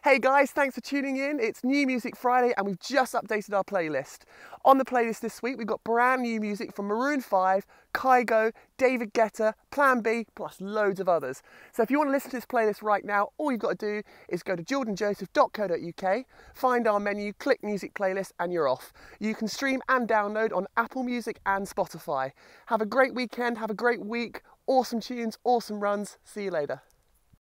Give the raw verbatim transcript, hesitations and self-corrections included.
Hey guys, thanks for tuning in. It's New Music Friday and we've just updated our playlist. On the playlist this week, we've got brand new music from Maroon five, Kygo, David Guetta, Plan B, plus loads of others. So if you want to listen to this playlist right now, all you've got to do is go to jordan joseph dot co dot U K, find our menu, click Music Playlist and you're off. You can stream and download on Apple Music and Spotify. Have a great weekend, have a great week, awesome tunes, awesome runs. See you later.